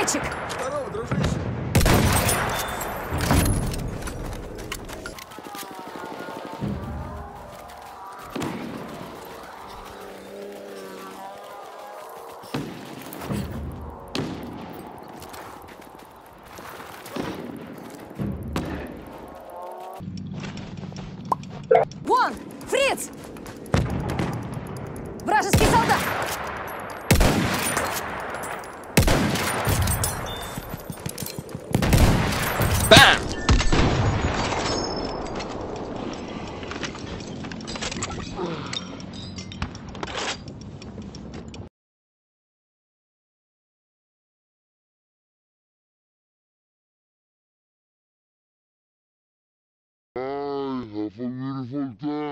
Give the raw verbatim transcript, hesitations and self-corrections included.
красавчик! Здорово, дружище! Вон! Фриц! Вражеский солдат! Бам! I have a beautiful day.